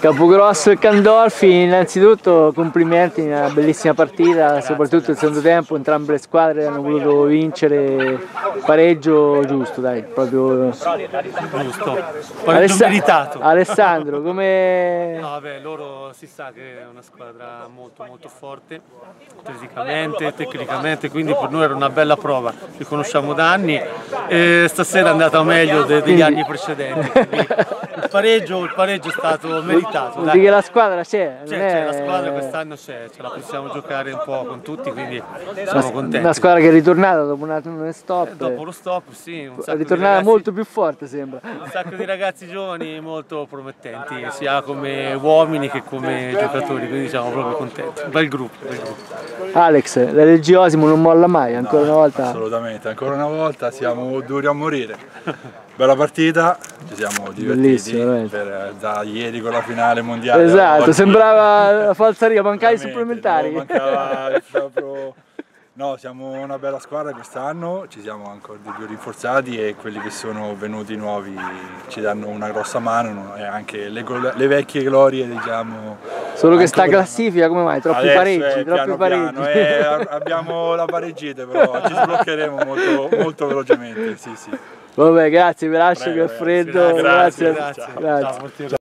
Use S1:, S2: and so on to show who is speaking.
S1: Capogrosso e Candolfi, innanzitutto complimenti, una bellissima partita, soprattutto il secondo tempo, entrambe le squadre hanno voluto vincere, pareggio giusto, dai, proprio
S2: giusto, pareggio meritato.
S1: Alessandro, come...
S2: No, vabbè, loro si sa che è una squadra molto forte, fisicamente, tecnicamente, quindi per noi era una bella prova, li conosciamo da anni e stasera è andata meglio degli anni precedenti, quindi il pareggio è stato meritato.
S1: Vuol dire che la squadra c'è,
S2: la squadra quest'anno c'è, ce la possiamo giocare un po' con tutti, quindi siamo contenti.
S1: Una squadra che è ritornata dopo uno stop.
S2: Dopo lo stop, sì, un sacco
S1: è ritornata
S2: ragazzi,
S1: molto più forte sembra.
S2: Un sacco di ragazzi giovani molto promettenti, sia come uomini che come giocatori, quindi siamo proprio contenti. Bel gruppo, bel gruppo.
S1: Alex, la Reggio Osimo non molla mai, ancora una volta?
S3: Assolutamente, ancora una volta siamo duri a morire. Bella partita, ci siamo divertiti da ieri con la finale mondiale.
S1: Esatto, sembrava la falsaria, mancava i supplementari.
S3: No, mancava proprio... No, siamo una bella squadra quest'anno, ci siamo ancora di più rinforzati e quelli che sono venuti nuovi ci danno una grossa mano e anche le vecchie glorie, diciamo.
S1: Solo che sta classifica, come mai? Troppi pareggi, troppi pareggi.
S3: Abbiamo la pareggita, però ci sbloccheremo molto velocemente, sì.
S1: Vabbè, grazie, vi lascio che è freddo.
S2: Grazie.